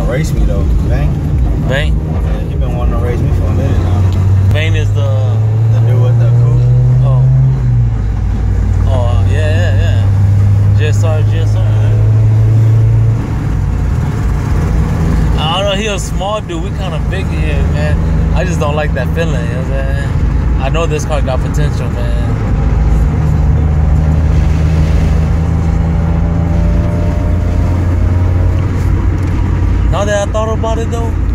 race me though. Vane. Vane? Yeah, he been wanting to race me for a minute now. Vane is the dude with the coupe. Oh. Oh, yeah. GSR. I don't know, he a small dude. We kind of big here, man. I just don't like that feeling, you know what I'm saying? I know this car got potential, man. Now that I thought about it though,